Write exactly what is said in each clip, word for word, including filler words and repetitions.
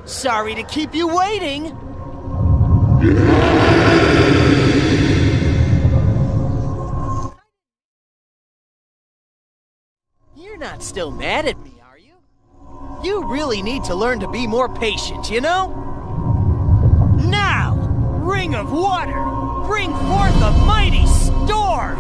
Sorry to keep you waiting. You're not still mad at me, are you? You really need to learn to be more patient, you know? Now, Ring of Water, bring forth a mighty storm!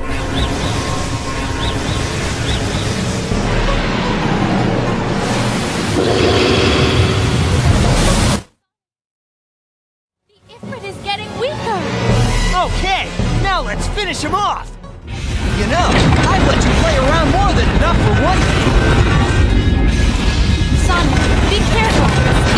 The Ifrit is getting weaker! Okay, now let's finish him off! You know, I've let you play around more than enough for one thing. Sonic, be careful!